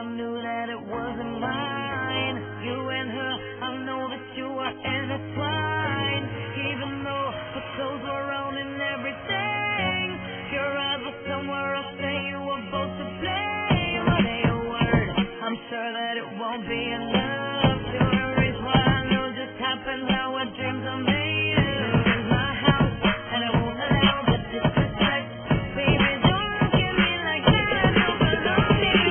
I knew that it wasn't mine. You and her, I know that you are intertwined. Even though the clothes were on and everything, your eyes were somewhere else and you were both to blame. Say a word, I'm sure that it won't be enough to erase what I know just happened, how our dreams are made of. This is my house and I won't allow the disrespect. Baby, don't look at me like that, I don't belong here.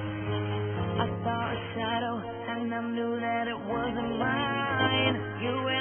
I saw a shadow and I knew that it wasn't mine. You